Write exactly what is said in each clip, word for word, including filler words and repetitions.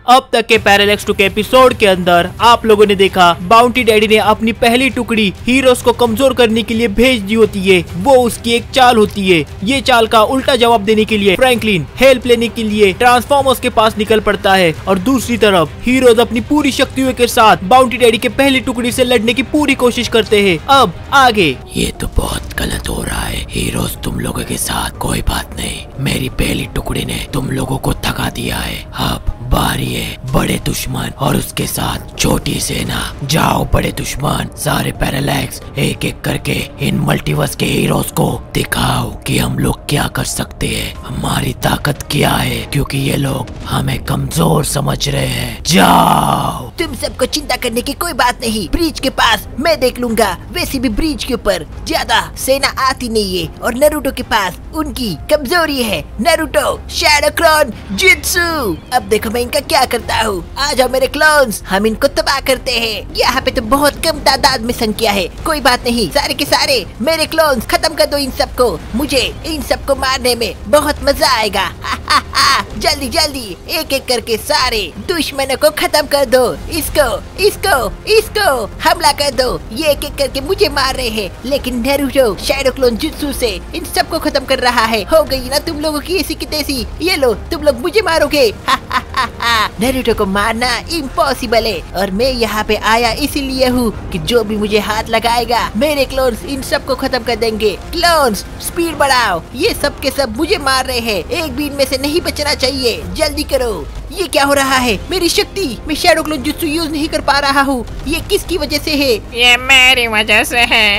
अब तक के पैरालेक्स टू के एपिसोड के अंदर आप लोगों ने देखा बाउंटी डैडी ने अपनी पहली टुकड़ी हीरोज को कमजोर करने के लिए भेज दी होती है। वो उसकी एक चाल होती है। ये चाल का उल्टा जवाब देने के लिए फ्रैंकलिन हेल्प लेने के लिए ट्रांसफॉर्मर्स के पास निकल पड़ता है और दूसरी तरफ हीरोज अपनी पूरी शक्तियों के साथ बाउंटी डैडी के पहली टुकड़ी से लड़ने की पूरी कोशिश करते हैं। अब आगे। ये तो बहुत गलत हो रहा है हीरोज तुम लोगों के साथ। कोई बात नहीं, मेरी पहली टुकड़ी ने तुम लोगों को थका दिया है। अब बारी है बड़े दुश्मन और उसके साथ छोटी सेना। जाओ बड़े दुश्मन, सारे पैरालेक्स एक एक करके इन मल्टीवर्स के हीरोज को दिखाओ कि हम लोग क्या कर सकते हैं, हमारी ताकत क्या है, क्योंकि ये लोग हमें कमजोर समझ रहे हैं। जाओ। तुम सबको चिंता करने की कोई बात नहीं, ब्रिज के पास मैं देख लूंगा। वैसे भी ब्रिज के ऊपर ज्यादा सेना आती नहीं है और नारुतो के पास उनकी कमजोरी है। Naruto shadow clone jutsu. अब देखो मैं इनका क्या करता हूँ। आ जाओ मेरे क्लोन्स, हम इनको तबाह करते हैं। यहाँ पे तो बहुत कम तादाद में संख्या है, कोई बात नहीं, सारे के सारे मेरे क्लोन्स खत्म कर दो इन सबको। मुझे इन सबको मारने में बहुत मजा आएगा। हा, हा, हा, जल्दी जल्दी एक एक करके सारे दुश्मनों को खत्म कर दो। इसको इसको इसको हमला कर दो। ये एक एक करके मुझे मार रहे हैं, लेकिन नारुतो शैडो क्लोन जुत्सु से इन सबको खत्म कर रहा है। हो गई ना तुम लोगों की ऐसी की तैसी। ये लो तुम लोग मुझे मारोगे। हा, हा, हा, हा। नारुतो को मारना इम्पॉसिबल है और मैं यहाँ पे आया इसीलिए हूँ कि जो भी मुझे हाथ लगाएगा मेरे क्लोन्स इन सबको खत्म कर देंगे। क्लोन्स स्पीड बढ़ाओ, ये सब के सब मुझे मार रहे हैं, एक भी इनमें से नहीं बचना चाहिए। जल्दी करो। ये क्या हो रहा है? मेरी शक्ति, मैं शैडो क्लोन जुत्सु यूज नहीं कर पा रहा हूँ। ये किसकी वजह से है? ये मेरी वजह से है।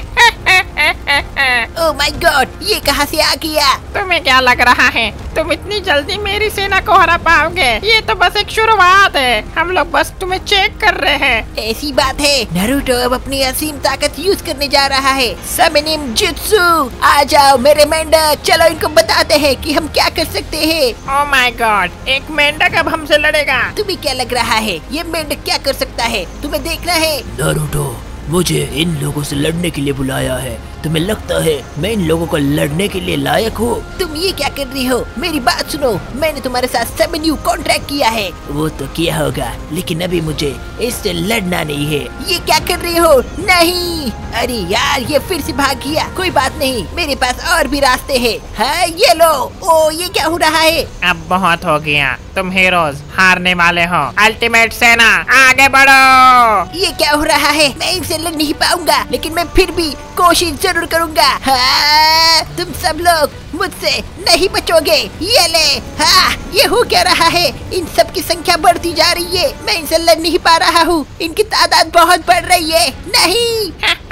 ओह माय गॉड, ये कहाँ से आ गया? तुम्हें क्या लग रहा है तुम इतनी जल्दी मेरी सेना को हरा पाओगे? ये तो बस एक शुरुआत है, हम लोग बस तुम्हें चेक कर रहे हैं। ऐसी बात है? नारुतो अब अपनी असीम ताकत यूज करने जा रहा है। समिनिम जुत्सु, आ जाओ मेरे मेंढक, चलो इनको बताते हैं कि हम क्या कर सकते हैं। ओह माय गॉड, एक मेंढक अब हमसे लड़ेगा? तुम्हें क्या लग रहा है ये मेंढक क्या कर सकता है? तुम्हें देखना है। नारुतो मुझे इन लोगों से लड़ने के लिए बुलाया है। तुम्हें लगता है मैं इन लोगों को लड़ने के लिए लायक हूँ? तुम ये क्या कर रही हो? मेरी बात सुनो, मैंने तुम्हारे साथ सेवन यू कॉन्ट्रैक्ट किया है। वो तो किया होगा, लेकिन अभी मुझे इससे लड़ना नहीं है। ये क्या कर रही हो? नहीं, अरे यार ये फिर से भाग गया। कोई बात नहीं, मेरे पास और भी रास्ते हैं। हाँ ये लो। ओ ये क्या हो रहा है? अब बहुत हो गया, तुम हीरोज हारने वाले हो। अल्टीमेट सेना आगे बढ़ो। ये क्या हो रहा है? मैं इनसे लड़ नहीं पाऊंगा, लेकिन मैं फिर भी कोशिश जरूर करूंगा। हाँ, तुम सब लोग मुझसे नहीं बचोगे। ये ले। हाँ, ये हो क्या रहा है? इन सब की संख्या बढ़ती जा रही है, मैं इनसे लड़ नहीं पा रहा हूँ। इनकी तादाद बहुत बढ़ रही है। नहीं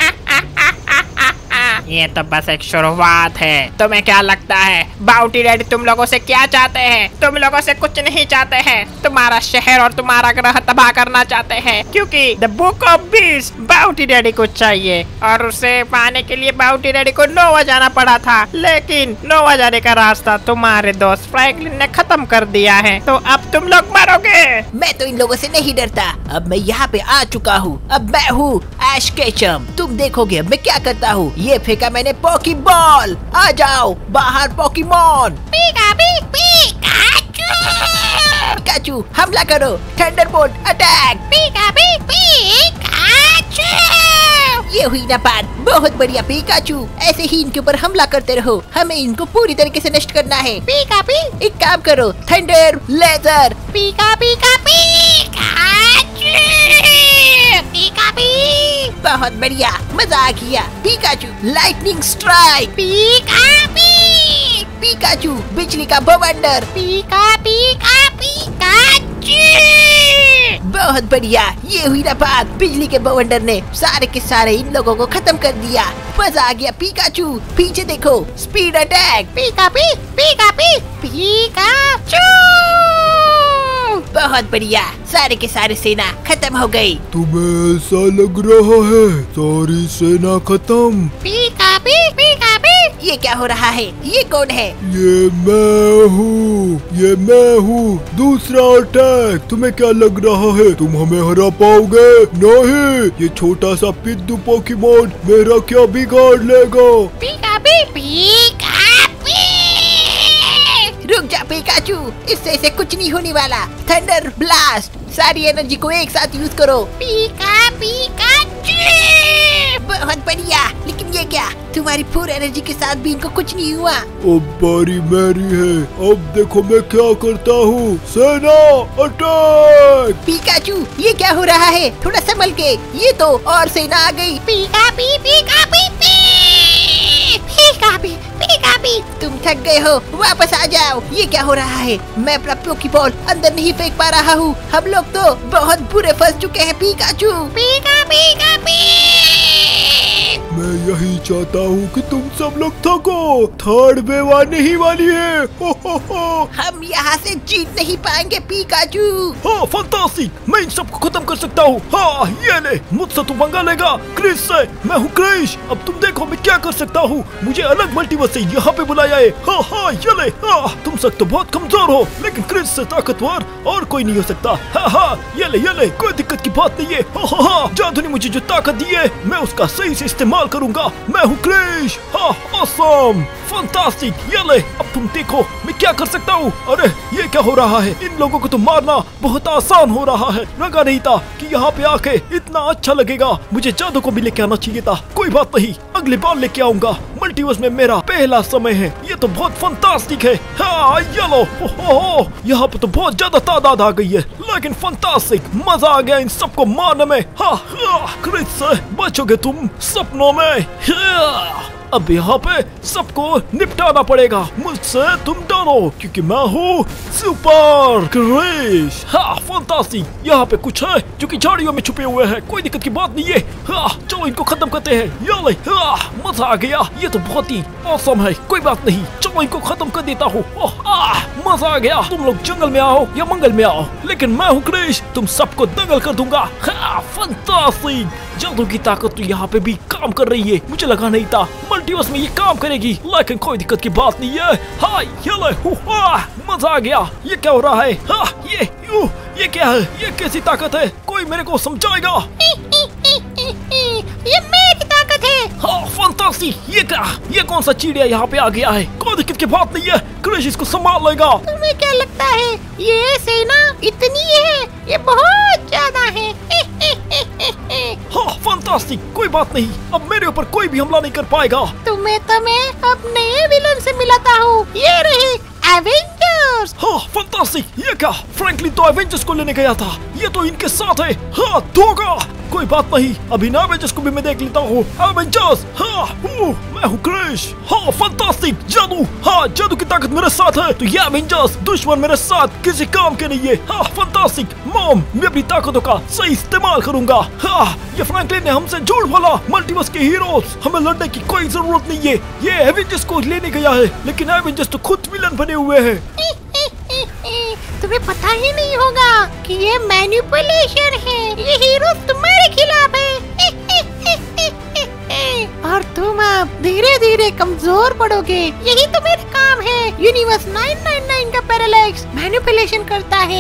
ये तो बस एक शुरुआत है। तुम्हें क्या लगता है बाउंटी डैडी तुम लोगों से क्या चाहते हैं? तुम लोगों से कुछ नहीं चाहते हैं, तुम्हारा शहर और तुम्हारा ग्रह तबाह करना चाहते हैं, क्योंकि the book of beast bounty daddy को चाहिए और उसे पाने के लिए बाउंटी डैडी को नोवा जाना पड़ा था, लेकिन नोवा जाने का रास्ता तुम्हारे दोस्त फ्रैंकलिन ने खत्म कर दिया है, तो अब तुम लोग मरोगे। मैं तो इन लोगों से नहीं डरता। अब मैं यहाँ पे आ चुका हूँ। अब मैं हूँ ऐश केचम। तुम देखोगे अब मैं क्या करता हूँ। ये फेंका मैंने पॉकी बॉल। आ जाओ बाहर पोकेमॉन। पीका पी, पिकाचू। पिकाचू हमला करो। Thunderbolt attack. Pika pi, Pikachu. ये हुई ना बात, बहुत बढ़िया पिकाचू। ऐसे ही इनके ऊपर हमला करते रहो, हमें इनको पूरी तरीके से नष्ट करना है। पीका पी। एक काम करो, थंडर लेजर। पीका पीका पिकाचू। पीका पी। बहुत बढ़िया, मजा आ गया। Pikachu lightning strike. Pika pi. Pikachu बिजली का बवंडर। पीका पीका पिकाचू। बहुत बढ़िया, ये हुई ना बात। बिजली के बवंडर ने सारे के सारे इन लोगों को खत्म कर दिया। मजा आ गया पिकाचू। पीछे देखो, speed attack. Pika pi, pika pi, Pikachu. बहुत बढ़िया, सारे के सारे सेना खत्म हो गई। तुम्हें ऐसा लग रहा है सारी सेना खत्म? पीका पी, पीका पी। ये क्या हो रहा है? ये कौन है? ये मैं हूँ, ये मैं हूँ। दूसरा अटैक। तुम्हें क्या लग रहा है तुम हमें हरा पाओगे? नहीं, ये छोटा सा पिद्दू पोकेमॉन मेरा क्या बिगाड़ लेगा। पीका पी, पीका पी। रुक रुक जा पिकाचू, इससे इसे कुछ नहीं होने वाला। थंडर ब्लास्ट, सारी एनर्जी को एक साथ यूज करो। पीका पिकाचू, बहुत बढ़िया। लेकिन ये क्या, तुम्हारी पूरी एनर्जी के साथ भी इनको कुछ नहीं हुआ। अब बारी मेरी है, अब देखो मैं क्या करता हूँ। सेना अटैक। पिकाचू, ये क्या हो रहा है? थोड़ा संभल के, ये तो और सेना आ गई। Pika pi pika pi pi pika pi pika pi. तुम थक गए हो, वापस आ जाओ। ये क्या हो रहा है? मैं अपना पोकेबॉल अंदर नहीं फेंक पा रहा हूँ। हम लोग तो बहुत बुरे फंस चुके हैं पिकाचू। पीका पीका पी। मैं यही चाहता हूँ कि तुम सब लोग थको। थर्ड वेव आने ही वाली है। हो हो हो। हम यहाँ से जीत नहीं पाएंगे पिकाचू। हाँ फंटास्टिक, मैं इन सबको खत्म कर सकता हूँ। हाँ ये ले, मुझसे तू पंगा लेगा क्रिस से। मैं हूँ क्रिश, अब तुम देखो मैं क्या कर सकता हूँ। मुझे अलग मल्टीवर्स से यहाँ पे बुलाया है। हाँ हाँ ये ले। हाँ तुम सब तो बहुत कमजोर हो, लेकिन क्रिस से ताकतवर और कोई नहीं हो सकता। हाँ हाँ ये ले ये ले, कोई दिक्कत की बात नहीं है। हाँ हाँ हाँ, जादू ने मुझे जो ताकत दी है मैं उसका सही से इस्तेमाल करूंगा। मैं हूँ क्रिश। हाँ ऑसम, फंटास्टिक। ये ले, अब तुम देखो मैं क्या कर सकता हूँ। अरे ये क्या हो रहा है? इन लोगों को तो मारना बहुत आसान हो रहा है। लगा नहीं था कि यहाँ पे आके इतना अच्छा लगेगा। मुझे जादू को भी लेके आना चाहिए था। कोई बात नहीं, अगली बार लेके आऊंगा। मल्टीवर्स में मेरा पहला समय है। ये तो बहुत फंटास्टिक है। हाँ ये लो, हो यहाँ पे तो बहुत ज्यादा तादाद आ गई है, लेकिन फंटास्टिक, मजा आ गया इन सबको मारने में। हाँ हाँ क्रिस से बचोगे तुम सपनों में। हाँ, अब यहाँ पे सबको निपटाना पड़ेगा मुझसे तुम डरो, क्योंकि मैं हूँ सुपर क्रिश। हाँ फंटास्टिक, यहाँ पे कुछ है जो कि झाड़ियों में छुपे हुए हैं। कोई दिक्कत की बात नहीं है। हाँ चलो इनको खत्म करते हैं। ये ले, हाँ मजा आ गया। ये तो बहुत ही औसम है। कोई बात नहीं, चलो इनको खत्म कर देता हूँ। मजा आ गया। तुम लोग जंगल में आओ या मंगल में आओ, लेकिन मैं हूँ क्रिश, तुम सबको दंगल कर दूंगा। हाँ फंटास्टिक, जादू की ताकत तो यहाँ पे भी काम कर रही है। मुझे लगा नहीं था मल्टीवर्स में ये काम करेगी, लेकिन कोई दिक्कत की बात नहीं है। हाँ ये ले, मजा आ गया। ये क्या हो रहा है? हाँ ये यू, ये क्या है? ये कैसी ताकत है? कोई मेरे को समझाएगा? ये मेरी ताकत है। हाँ फंटास्टिक, ये क्या? ये कौन सा चिड़िया यहाँ पे आ गया है? कोई दिक्कत की बात नहीं है, क्रिश इसको संभाल लेगा। तुम्हें क्या लगता है ये सेना इतनी है? ये बहुत ज्यादा है। हाँ फंटास्टिक, कोई बात नहीं, अब मेरे ऊपर कोई भी हमला नहीं कर पाएगा। तुम्हें तो मैं अपने विलन से मिलाता हूँ। ये रहे एवेंजर्स। हाँ फंटास्टिक, ये क्या? फ्रैंकलिन तो एवेंजर्स को लेने गया था, ये तो इनके साथ है। हाँ धोखा। कोई बात नहीं, अभी ना एवेंजर्स को भी मैं देख लेता हूँ। एवेंजर्स, हाँ मैं हूँ क्रिश। हाँ फंटास्टिक, जादू, हाँ जादू की ताकत मेरे साथ है, तो ये एवेंजर्स दुश्मन मेरे साथ किसी काम के नहीं है। हाँ फंटास्टिक मॉम, मैं अपनी ताकतों का सही इस्तेमाल करूंगा। हाँ ये फ्रैंकलिन ने हमसे झूठ बोला। मल्टीवर्स के हीरोज, हमें लड़ने की कोई जरूरत नहीं है। ये एवेंजर्स को लेने गया है, लेकिन एवेंजर्स तो खुद विलन बने हुए हैं। तुम्हें पता ही नहीं होगा कि ये मैनिपुलेशन है। ये हीरोज तुम्हारे खिलाफ है। और तुम अब धीरे धीरे कमजोर पड़ोगे। यही तो मेरा काम है। यूनिवर्स नाइन नाइन नाइन का पैरालैक्स मैनिपुलेशन करता है।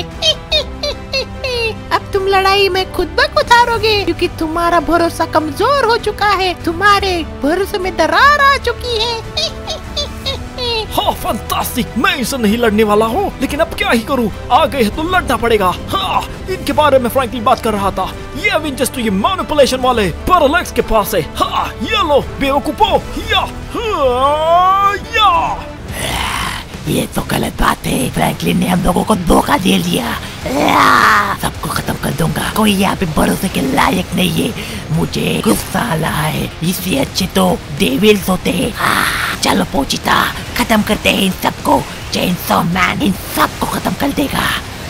अब तुम लड़ाई में खुद ब खुद हारोगे, क्योंकि तुम्हारा भरोसा कमजोर हो चुका है। तुम्हारे भरोसे में दरार आ चुकी है। हाँ फंटास्टिक, मैं इनसे नहीं लड़ने वाला हूँ, लेकिन अब क्या ही करूँ, आ गए तो लड़ना पड़ेगा। हाँ इनके बारे में फ्रैंकलिन बात कर रहा था। ये एवेंजर्स तो ये मैनिपुलेशन वाले पैरालैक्स के पास है। हाँ ये लो बेवकूफो, या, हाँ, या। ये तो गलत बात है, फ्रैंकलिन ने हम लोगों को धोखा दे दिया। सबको खत्म कर दूंगा, कोई यहाँ पे भरोसे के लायक नहीं है। मुझे गुस्सा आ रहा है, इससे अच्छे तो डेविल्स होते हैं। चलो पोचिता, खत्म करते हैं इन सबको। चेनसॉ मैन इन सबको खत्म कर देगा।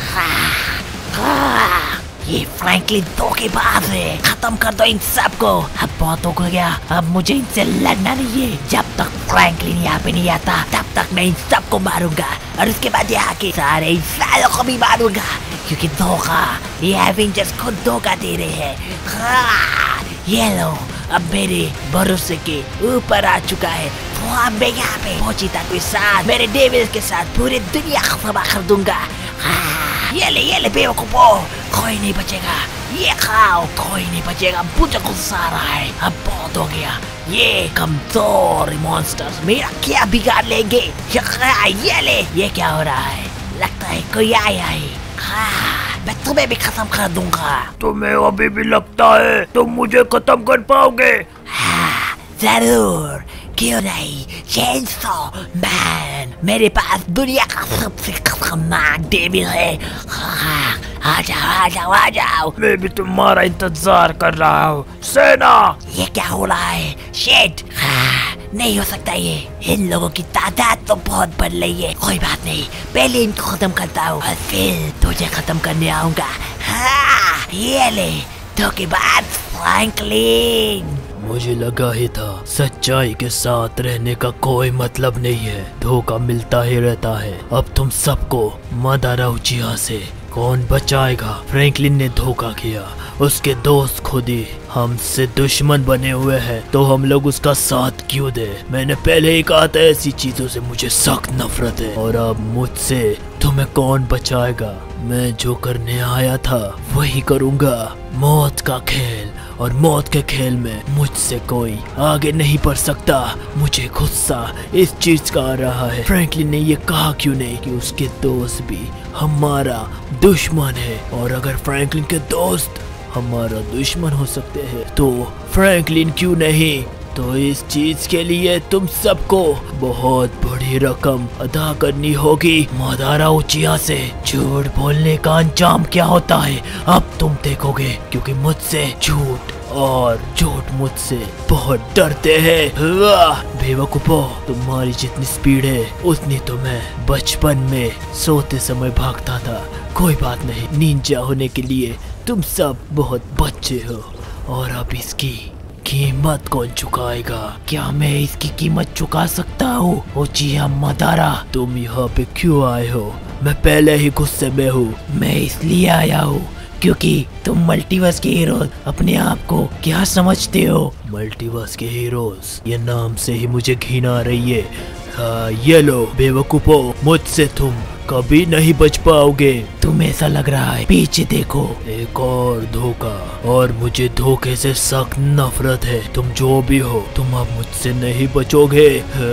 ये फ्रैंकलिन धोखेबाज है, खत्म कर दो इन सबको। अब बहुत हो गया, अब मुझे इनसे लड़ना नहीं है। जब तक फ्रैंकलिन यहाँ पे नहीं आता तब तक मैं इन सबको मारूंगा, और उसके बाद यहाँ के सारे इंसानों को भी मारूंगा, क्योंकि धोखा, ये एवेंजर्स खुद धोखा दे रहे हैं। हाँ, ये लो, अब मेरे भरोसे के ऊपर आ चुका है। तो अब मैं यहाँ पे पोचिता के साथ, मेरे डेविल्स के साथ पूरी दुनिया तबाह कर दूंगा। हाँ, ये ले ये ले बेवकूफो, कोई नहीं बचेगा। ये खाओ, कोई नहीं बचेगा। मुझे गुस्सा आ रहा है, अब बहुत हो गया। ये कमजोर मॉन्स्टर्स मेरा क्या बिगाड़ लेंगे। ये ले, ये क्या हो रहा है? लगता है कोई आया है। हाँ, मैं तुम्हें भी खत्म कर दूंगा। तुम्हें अभी भी लगता है तुम मुझे खत्म कर पाओगे? हाँ, जरूर, क्यों नहीं। चेनसॉ मैन, मेरे पास दुनिया का सबसे खतरनाक डेविल है। हाँ, आ जाओ आ जाओ आ जाओ। मैं भी तुम्हारा इंतजार कर रहा हूँ। सेना, ये क्या हो रहा है? शेट, हाँ, नहीं हो सकता ये। इन लोगों की तादाद तो बहुत बढ़ रही है। कोई बात नहीं, पहले इनको खत्म करता हूँ और फिर तुझे खत्म करने आऊंगा। हाँ, ये ले, धोखेबाज फ्रैंकलिन। मुझे लगा ही था सच्चाई के साथ रहने का कोई मतलब नहीं है, धोखा मिलता ही रहता है। अब तुम सबको मादारा उचिहा से कौन बचाएगा? फ्रैंकलिन ने धोखा किया, उसके दोस्त खुद ही हमसे दुश्मन बने हुए हैं, तो हम लोग उसका साथ क्यों दे? मैंने पहले ही कहा था ऐसी चीजों से मुझे सख्त नफरत है। और अब मुझसे तुम्हें कौन बचाएगा? मैं जो करने आया था वही करूँगा। मौत का खेल, और मौत के खेल में मुझसे कोई आगे नहीं बढ़ सकता। मुझे गुस्सा इस चीज का आ रहा है, फ्रैंकलिन ने ये कहा क्यों नहीं कि उसके दोस्त भी हमारा दुश्मन है, और अगर फ्रैंकलिन के दोस्त हमारा दुश्मन हो सकते हैं तो फ्रैंकलिन क्यों नहीं? तो इस चीज के लिए तुम सबको बहुत बड़ी रकम अदा करनी होगी मादारा उचिहा से। झूठ बोलने का अंजाम क्या होता है अब तुम देखोगे, क्योंकि मुझसे झूठ और झूठ मुझसे बहुत डरते हैं। बेवकूफो, तुम्हारी जितनी स्पीड है उतनी तो मैं बचपन में सोते समय भागता था। कोई बात नहीं, निंजा होने के लिए तुम सब बहुत बच्चे हो, और अब इसकी कीमत कौन चुकाएगा? क्या मैं इसकी कीमत चुका सकता हूँ? उचिहा मादारा, तुम यहाँ पे क्यों आए हो? मैं पहले ही गुस्से में हूँ। मैं इसलिए आया हूँ क्योंकि तुम मल्टीवर्स के हीरोज अपने आप को क्या समझते हो? मल्टीवर्स के हीरोज, ये नाम से ही मुझे घृणा आ रही है। हाँ, ये लो बेवकूफो, मुझसे तुम कभी नहीं बच पाओगे। तुम ऐसा लग रहा है, पीछे देखो। एक और धोखा, और मुझे धोखे से सख्त नफरत है। तुम जो भी हो, तुम अब मुझसे नहीं बचोगे।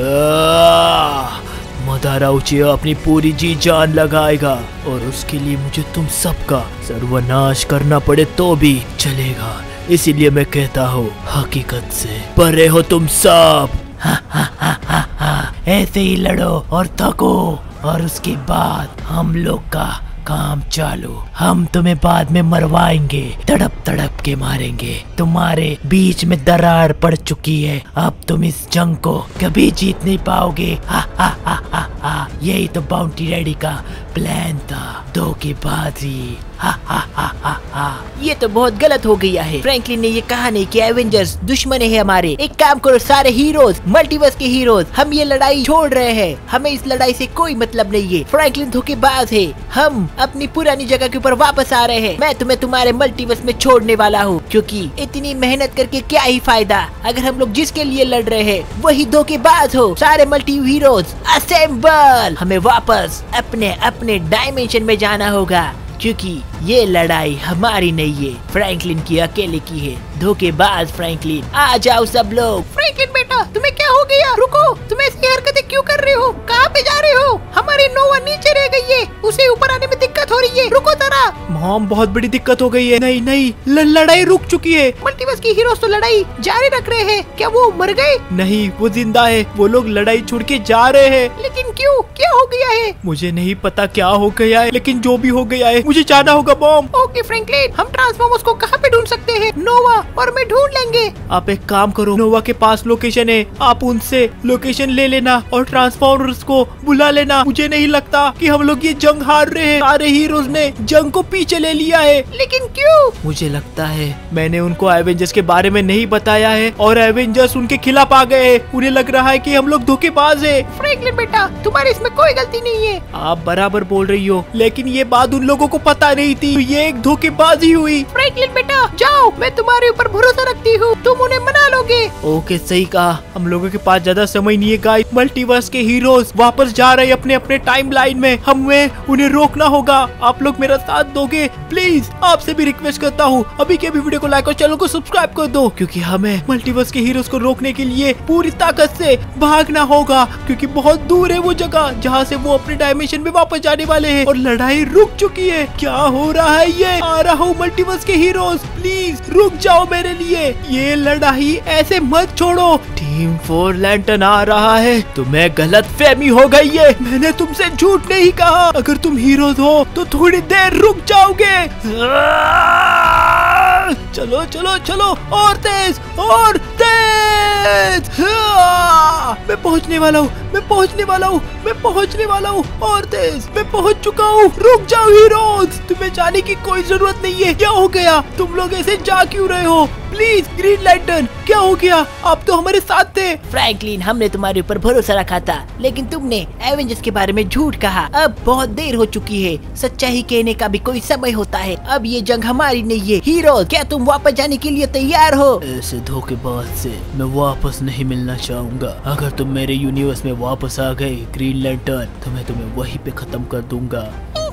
मादारा उचिहा अपनी पूरी जी जान लगाएगा, और उसके लिए मुझे तुम सबका सर्वनाश करना पड़े तो भी चलेगा। इसीलिए मैं कहता हूँ, हकीकत से परे हो तुम सब। हा हा हा हा हा, ऐसे ही लड़ो और थको, और उसके बाद हम लोग का काम चालू। हम तुम्हें बाद में मरवाएंगे, तड़प तड़प के मारेंगे। तुम्हारे बीच में दरार पड़ चुकी है, अब तुम इस जंग को कभी जीत नहीं पाओगे। हा हा हा हा हा, यही तो बाउंटी डैडी का प्लान था, धोखेबाजी। हा हा हा हा हा। ये तो बहुत गलत हो गया है। फ्रैंकलिन ने ये कहा नहीं कि एवेंजर्स दुश्मन है हमारे। एक काम करो सारे हीरोज, मल्टीवर्स के हीरोज, हम ये लड़ाई छोड़ रहे हैं। हमें इस लड़ाई से कोई मतलब नहीं है। फ्रैंकलिन धोखेबाज है। हम अपनी पुरानी जगह के ऊपर वापस आ रहे हैं। मैं तुम्हें तुम्हारे मल्टीवर्स में छोड़ने वाला हूँ, क्योंकि इतनी मेहनत करके क्या ही फायदा अगर हम लोग जिसके लिए लड़ रहे हैं वही धोखेबाज हो। सारे मल्टी हीरोज असेंबल। हमें वापस अपने अपने डायमेंशन में जाना होगा, क्योंकि ये लड़ाई हमारी नहीं है, फ्रैंकलिन की अकेले की है। धोखेबाज फ्रैंकलिन, आ जाओ सब लोग। फ्रैंकलिन बेटा, तुम्हें क्या हो गया? रुको, तुम ऐसी हरकतें क्यों कर रहे हो? कहाँ पे जा रहे हो? हमारी नोवा नीचे रह गई है, उसे ऊपर आने में दिक्कत हो रही है। रुको जरा। मॉम, बहुत बड़ी दिक्कत हो गई है। नहीं नहीं, ल- लड़ाई रुक चुकी है। मल्टीवर्स की हीरोज तो लड़ाई जारी रख रहे हैं। क्या वो मर गए? नहीं, वो जिंदा है। वो लोग लड़ाई छोड़ के जा रहे हैं। लेकिन क्यों? क्या हो गया है? मुझे नहीं पता क्या हो गया है, लेकिन जो भी हो गया है मुझे जाना होगा मॉम। ओके फ्रैंकलिन, हम ट्रांसफॉर्मर्स को कहाँ पे ढूंढ सकते हैं? नोवा और मैं ढूंढ लेंगे। आप एक काम करो, नोवा के पास लोकेशन है, आप उनसे लोकेशन ले लेना और ट्रांसफॉर्मर्स को बुला लेना। मुझे नहीं लगता कि हम लोग ये जंग हार रहे हैं। सारे हीरोज ने जंग को पीछे ले लिया है। लेकिन क्यों? मुझे लगता है मैंने उनको एवेंजर्स के बारे में नहीं बताया है, और एवेंजर्स उनके खिलाफ आ गए हैं। उन्हें लग रहा है कि हम लोग धोखेबाज है। फ्रैंकलिन बेटा, तुम्हारी इसमें कोई गलती नहीं है। आप बराबर बोल रही हो, लेकिन ये बात उन लोगों को पता नहीं थी, ये एक धोखेबाजी हुई। फ्रैंकलिन बेटा जाओ, मैं तुम्हारे ऊपर भरोसा रखती हूँ, तुम उन्हें मना लोगे। ओके सही कहा, हम लोगों के पास ज्यादा समय नहीं है गाइस। मल्टीवर्स के हीरोज वापस जा रहे हैं अपने अपने टाइमलाइन में, हमें उन्हें रोकना होगा। आप लोग मेरा साथ दोगे प्लीज? आपसे भी रिक्वेस्ट करता हूँ, अभी के अभी वीडियो को लाइक और चैनल को सब्सक्राइब कर दो, क्योंकि हमें मल्टीवर्स के हीरोज को रोकने के लिए पूरी ताकत से भागना होगा, क्योंकि बहुत दूर है वो जगह जहाँ से वो अपने डायमेंशन में वापस जाने वाले हैं और लड़ाई रुक चुकी है। क्या हो रहा है ये? आ रहा हूँ मल्टीवर्स के हीरोज, प्लीज रुक जाओ मेरे लिए, ये लड़ाई ऐसे मत छोड़ो। टीम फोर लैंटर्न आ रहा है। तुम्हें गलत फहमी हो गई है, मैंने तुमसे झूठ नहीं कहा। अगर तुम हीरोज हो तो थोड़ी देर रुक जाओगे। चलो चलो चलो, और तेज और तेज। मैं पहुंचने वाला हूँ, मैं पहुंचने वाला हूँ, मैं पहुंचने वाला हूँ, और तेज मैं पहुंच चुका हूँ। रुक जाओ हीरोज, तुम्हें जाने की कोई जरूरत नहीं है। क्या हो गया? तुम लोग ऐसे जा क्यों रहे हो? प्लीज ग्रीन लैंटर्न, क्या हो गया? आप तो हमारे साथ थे। फ्रैंकलिन, हमने तुम्हारे ऊपर भरोसा रखा था, लेकिन तुमने एवेंजर्स के बारे में झूठ कहा। अब बहुत देर हो चुकी है, सच्चाई कहने का भी कोई समय होता है। अब ये जंग हमारी नहीं है। हीरो, क्या तुम वापस जाने के लिए तैयार हो? ऐसे धोखेबाज से मैं वापस नहीं मिलना चाहूंगा। अगर तुम मेरे यूनिवर्स में वापस आ गए ग्रीन लैंटर्न, तो मैं तुम्हें वहीं पे खत्म कर दूंगा।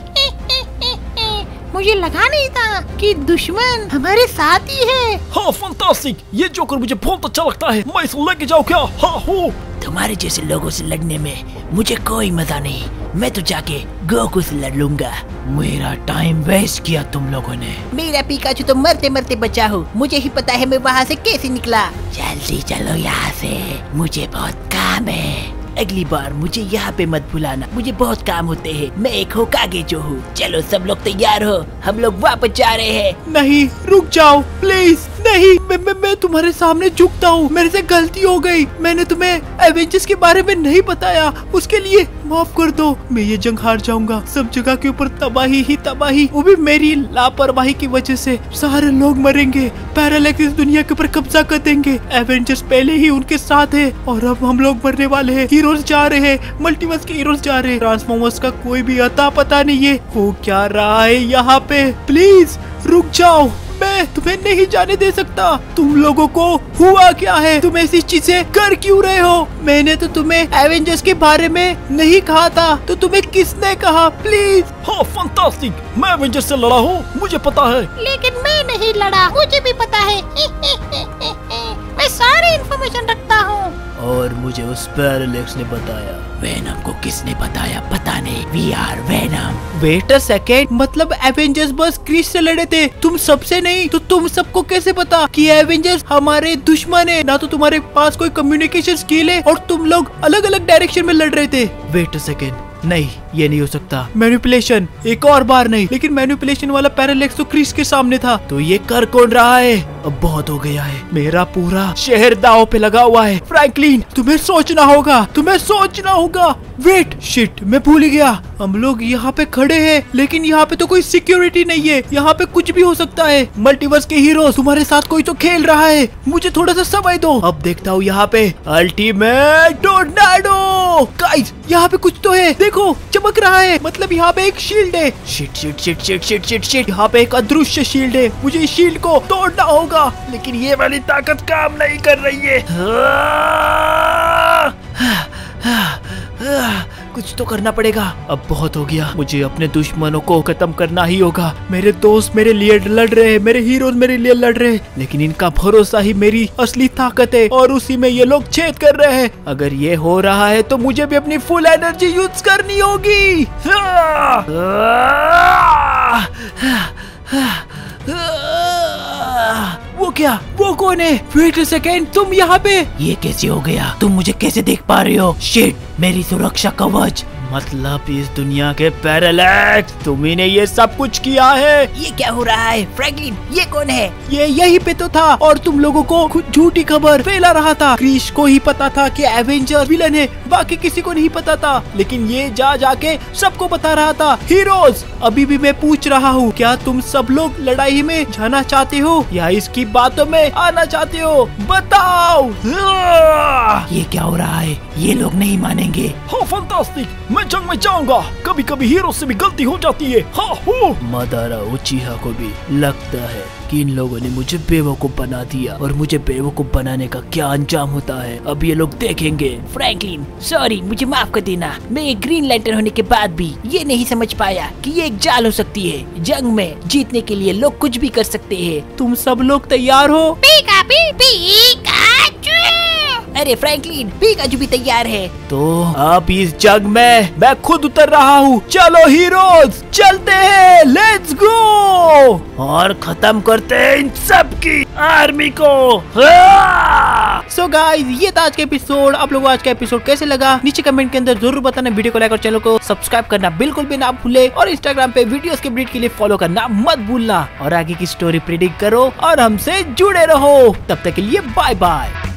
मुझे लगा नहीं था कि दुश्मन हमारे साथ ही है। हाँ फंटास्टिक, ये जोकर मुझे बहुत अच्छा लगता है, मैं इसे लेके जाऊँ क्या? हाँ हो। तुम्हारे जैसे लोगों से लड़ने में मुझे कोई मजा नहीं, मैं तो जाके गोकू से लड़ लूंगा। मेरा टाइम वेस्ट किया तुम लोगों ने। मेरा पिकाचू तो मरते मरते बचा हो, मुझे ही पता है मैं वहाँ से कैसे निकला। जल्दी चलो यहाँ से, मुझे बहुत काम है। अगली बार मुझे यहाँ पे मत बुलाना, मुझे बहुत काम होते हैं। मैं एक होकागे जो हूँ। चलो सब लोग तैयार हो, हम लोग वापस जा रहे हैं। नहीं, रुक जाओ प्लीज। नहीं, मैं मैं, मैं तुम्हारे सामने झुकता हूँ, मेरे से गलती हो गई। मैंने तुम्हें एवेंजर्स के बारे में नहीं बताया, उसके लिए माफ कर दो। मैं ये जंग हार जाऊंगा, सब जगह के ऊपर तबाही ही तबाही, वो भी मेरी लापरवाही की वजह से। सारे लोग मरेंगे, पैरालेक्स इस दुनिया के ऊपर कब्जा कर देंगे। एवेंजर्स पहले ही उनके साथ है और अब हम लोग मरने वाले हैं। हीरोज जा रहे हैं, मल्टीवर्स के हीरोज जा रहे हैं। ट्रांसफॉर्मर्स का कोई भी अता पता नहीं है। हो क्या रहा है यहाँ पे? प्लीज रुक जाओ, मैं तुम्हें नहीं जाने दे सकता। तुम लोगों को हुआ क्या है? तुम ऐसी चीजें कर क्यों रहे हो? मैंने तो तुम्हें एवेंजर्स के बारे में नहीं कहा था, तो तुम्हें किसने कहा? प्लीज। हाँ फंटास्टिक, मैं एवेंजर्स से लड़ा हूँ, मुझे पता है। लेकिन मैं नहीं लड़ा, मुझे भी पता है। मैं सारी इन्फॉर्मेशन रखता हूँ। और मुझे उस पैरालेक्स ने बताया। वेनम को किसने बताया पता नहीं। We are Venom. Wait a second, मतलब एवेंजर्स बस क्रिस से लड़े थे, तुम सबसे नहीं? तो तुम सबको कैसे पता कि एवेंजर्स हमारे दुश्मन है? ना तो तुम्हारे पास कोई कम्युनिकेशन स्किल है और तुम लोग अलग अलग डायरेक्शन में लड़ रहे थे। वेट अ सेकेंड, नहीं ये नहीं हो सकता। मैनिपुलेशन, एक और बार नहीं, लेकिन मैनिपुलेशन वाला पैरालेक्स तो क्रिस के सामने था, तो ये कर कौन रहा है? अब बहुत हो गया है, मेरा पूरा शहर दांव पे लगा हुआ है। फ्रैंकलिन, तुम्हें सोचना होगा, तुम्हें सोचना होगा। वेट, शिट, मैं भूल ही गया। हम लोग यहाँ पे खड़े हैं, लेकिन यहाँ पे तो कोई सिक्योरिटी नहीं है, यहाँ पे कुछ भी हो सकता है। मल्टीवर्स के हीरो, तुम्हारे साथ कोई तो खेल रहा है, मुझे थोड़ा सा समय दो। अब देखता हूँ यहाँ पे अल्टीमेट टोर्नाडो। गाइस, यहाँ पे कुछ तो है, देखो चमक रहा है, मतलब यहाँ पे एक शील्ड है। Shit shit shit shit shit shit shit, यहाँ पे एक अदृश्य शील्ड है, मुझे इस शील्ड को तोड़ना होगा, लेकिन ये वाली ताकत काम नहीं कर रही है। कुछ तो करना पड़ेगा, अब बहुत हो गया, मुझे अपने दुश्मनों को खत्म करना ही होगा। मेरे दोस्त मेरे लिए लड़ रहे हैं, मेरे हीरोज मेरे लिए लड़ रहे हैं, लेकिन इनका भरोसा ही मेरी असली ताकत है और उसी में ये लोग छेद कर रहे हैं। अगर ये हो रहा है तो मुझे भी अपनी फुल एनर्जी यूज करनी होगी। वो क्या? वो कौन है? वेट अ सेकेंड, तुम यहाँ पे? ये कैसे हो गया? तुम मुझे कैसे देख पा रहे हो? शिट, मेरी सुरक्षा कवच। मतलब इस दुनिया के पैरालेक्स, तुम्ही ने ये सब कुछ किया है? ये क्या हो रहा है? फ्रैंकलिन, ये कौन है? ये यही पे तो था और तुम लोगों को खुद झूठी खबर फैला रहा था। क्रिस को ही पता था कि एवेंजर विलन है, बाकी किसी को नहीं पता था, लेकिन ये जा जाके सबको बता रहा था। हीरोज, अभी भी मैं पूछ रहा हूँ, क्या तुम सब लोग लड़ाई में जाना चाहते हो या इसकी बातों में आना चाहते हो? बताओ। ये क्या हो रहा है? ये लोग नहीं मानेंगे। हाँ फंटास्टिक, मैं जंग में जाऊंगा। कभी कभी हीरो से भी गलती हो जाती है। हाँ हो। मादारा उचिहा को भी लगता है कि इन लोगों ने मुझे बेवकूफ बना दिया और मुझे बेवकूफ बनाने का क्या अंजाम होता है अब ये लोग देखेंगे। फ्रैंकलिन सॉरी, मुझे माफ कर देना। मैं एक ग्रीन लैंटर्न होने के बाद भी ये नहीं समझ पाया कि ये एक जाल हो सकती है। जंग में जीतने के लिए लोग कुछ भी कर सकते हैं। तुम सब लोग तैयार हो? Pika pi Pikachu. अरे फ्रैंकलिन, पिकाचू भी तैयार है। तो अब इस जंग में मैं खुद उतर रहा हूँ। चलो हीरोज, चलते हैं, लेट्स गो और खत्म करते हैं इन सब की आर्मी को। सो so गाइस, ये था आज का एपिसोड। आप लोगों को आज का एपिसोड कैसे लगा नीचे कमेंट के अंदर जरूर बताना। वीडियो को लाइक और चैनल को सब्सक्राइब करना बिल्कुल भी ना भूले और इंस्टाग्राम पे वीडियोस के अपडेट के लिए फॉलो करना मत भूलना और आगे की स्टोरी प्रेडिक्ट करो और हमसे जुड़े रहो। तब तक के लिए बाय बाय।